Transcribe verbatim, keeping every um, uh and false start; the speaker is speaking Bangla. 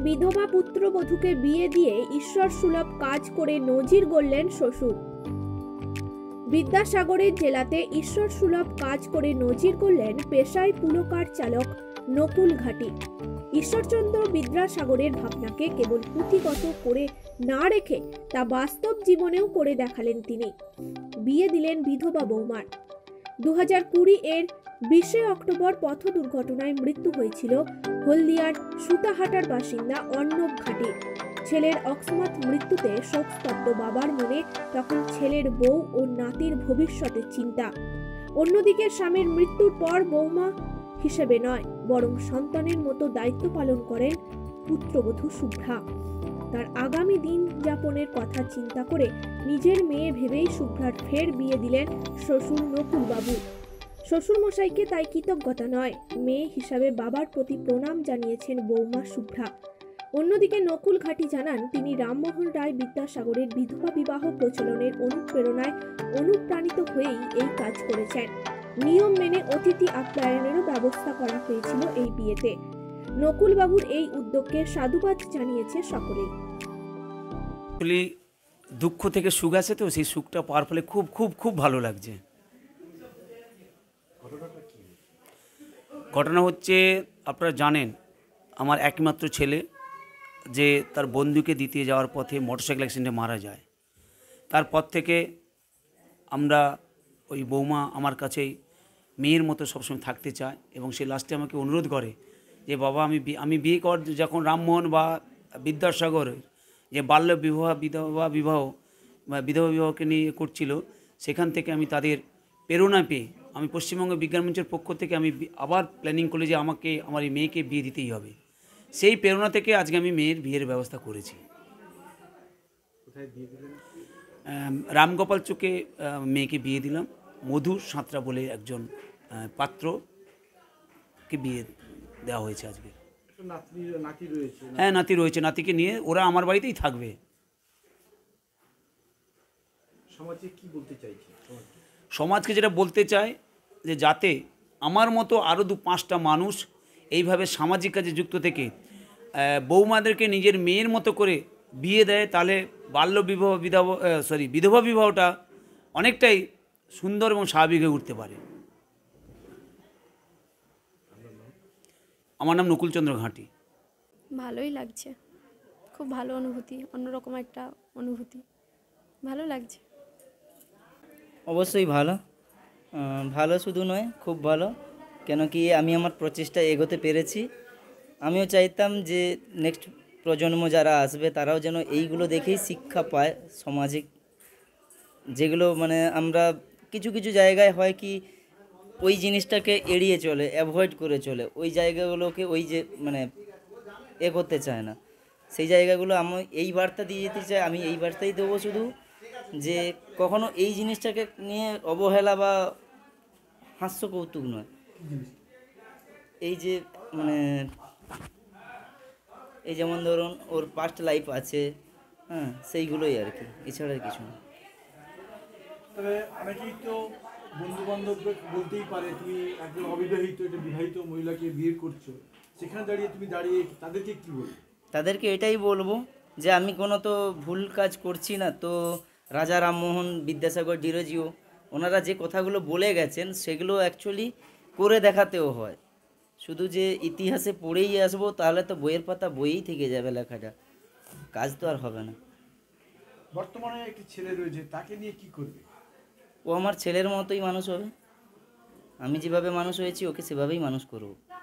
বিধবা পুত্রবধূকে বিয়ে দিয়ে ঈশ্বর সুলভ কাজ করে নজির গড়লেন শ্বশুর। বিদ্যাসাগরের জেলাতে ঈশ্বর সুলভ কাজ করে নজির গড়লেন পেশায় পুলকার চালক নকুল ঘাটি। ঈশ্বরচন্দ্র বিদ্যাসাগরের ভাবনাকে কেবল পুঁথিগত করে না রেখে তা বাস্তব জীবনেও করে দেখালেন তিনি। বিয়ে দিলেন বিধবা বৌমার। দু হাজার কুড়ি এর বিশে অক্টোবর পথ দুর্ঘটনায় মৃত্যু হয়েছিল হলদিয়ার সুতাহাটার বাসিন্দা অর্ণব ঘাটির। ছেলের অকস্মাৎ মৃত্যুতে শোকস্তব্ধ বাবার মনে তখন ছেলের বউ ও নাতির ভবিষ্যতের চিন্তা। অন্যদিকে স্বামীর মৃত্যুর পর বৌমা হিসেবে নয়, বরং সন্তানের মতো দায়িত্ব পালন করেন পুত্রবধূ শুভ্রা। তার আগামী দিন যাপনের কথা চিন্তা করে নিজের মেয়ে ভেবেই শুভ্রার ফের বিয়ে দিলেন শ্বশুর নকুল বাবু। শ্বশুর মশাইকে তাই কৃতজ্ঞতা নয়, মেয়ে হিসাবে বাবার প্রতি প্রণাম জানিয়েছেন বৌমা শুভ্রা। অন্যদিকে নকুল ঘাটি জানান, তিনি রামমোহন রায় বিদ্যাসাগরের বিধবা বিবাহ প্রচলনের অনুপ্রেরণায় অনুপ্রাণিত হয়েই এই কাজ করেছেন। নিয়ম মেনে অতিথি আপ্যায়নেরও ব্যবস্থা করা হয়েছিল এই বিয়েতে। নকুল বাবুর এই উদ্যোগকে সাধুবাদ জানিয়েছে সকলেই। দুঃখ থেকে সুখ আছে, তো সেই সুখটা পাওয়ার ফলে খুব খুব খুব ভালো লাগছে। ঘটনা হচ্ছে, আপনারা জানেন আমার একমাত্র ছেলে যে তার বন্ধুকে দিতে যাওয়ার পথে মোটরসাইকেল অ্যাক্সিডেন্টে মারা যায়। তারপর থেকে আমরা ওই বৌমা আমার কাছেই মেয়ের মতো সবসময় থাকতে চায় এবং সে লাস্টে আমাকে অনুরোধ করে যে বাবা আমি আমি বিয়ে কর যখন রামমোহন বা বিদ্যাসাগর যে বাল্য বিবাহ বিধবা বিবাহ বা বিধবা বিবাহকে নিয়ে করছিল, সেখান থেকে আমি তাদের প্রেরণা পেয়ে আমি পশ্চিমবঙ্গ বিজ্ঞান মঞ্চের পক্ষ থেকে আমি আবার প্ল্যানিং করলে যে আমাকে আমার এই মেয়েকে বিয়ে দিতেই হবে। সেই প্রেরণা থেকে আজকে আমি মেয়ের বিয়ের ব্যবস্থা করেছি। রামগোপাল চুকে মেয়েকে বিয়ে দিলাম। মধু সাঁতরা বলে একজন পাত্রকে বিয়ে দেওয়া হয়েছে আজকে। হ্যাঁ, নাতি রয়েছে। নাতিকে নিয়ে ওরা আমার বাড়িতেই থাকবে। সমাজে কি বলতে চাইছে? সমাজকে যেটা বলতে চায় যে যাতে আমার মতো আরও দু পাঁচটা মানুষ এইভাবে সামাজিক কাজে যুক্ত থেকে বৌমাদেরকে নিজের মেয়ের মতো করে বিয়ে দেয়, তাহলে বাল্য বিবাহ বিধবা সরি বিধবা বিবাহটা অনেকটাই সুন্দর এবং স্বাভাবিক হয়ে উঠতে পারে। আমার নাম নকুলচন্দ্র ঘাটি। ভালোই লাগছে, খুব ভালো অনুভূতি, অন্যরকম একটা অনুভূতি, ভালো লাগছে। অবশ্যই ভালো, ভালো শুধু নয় খুব ভালো, কেন কি আমি আমার প্রচেষ্টা এগোতে পেরেছি। আমিও চাইতাম যে নেক্সট প্রজন্ম যারা আসবে তারাও যেন এইগুলো দেখেই শিক্ষা পায় সামাজিক, যেগুলো মানে আমরা কিছু কিছু জায়গায় হয় কি ওই জিনিসটাকে এড়িয়ে চলে, অ্যাভয়েড করে চলে, ওই জায়গাগুলোকে ওই যে মানে এ করতে চায় না। সেই জায়গাগুলো আমি এই বার্তা দিয়ে যেতে চাই, আমি এই বার্তাই দেবো শুধু যে কখনো এই জিনিসটাকে নিয়ে অবহেলা বা হাস্য কৌতুক নয়। এই যে মানে এই যেমন ধরুন ওর পাস্ট লাইফ আছে, হ্যাঁ সেইগুলোই আর কি, এছাড়া কিছু না। তবে অনেকেই তো বন্ধু বান্ধব বলতেই পারে তুমি একজন অবিবাহিত একটা বিবাহিত মহিলাকে বিয়ে করছো, সেখানে দাঁড়িয়ে তুমি দাঁড়িয়ে তাদেরকে কি বলবে? তাদেরকে এটাই বলবো যে আমি কোনো তো ভুল কাজ করছি না। তো রাজা রামমোহন বিদ্যাসাগর ডিরোজিও ওনারা যে কথাগুলো বলে গেছেন সেগুলো অ্যাকচুয়ালি করে দেখাতেও হয়। শুধু যে ইতিহাসে পড়েই আসবো তাহলে তো বইয়ের পাতা বইয়েই থেকে যাবে, লেখাটা কাজ তো আর হবে না। বর্তমানে একটি ছেলে রয়েছে, তাকে নিয়ে কি করবে? ও আমার ছেলের মতোই মানুষ হবে, আমি যেভাবে মানুষ হয়েছি ওকে সেভাবেই মানুষ করব।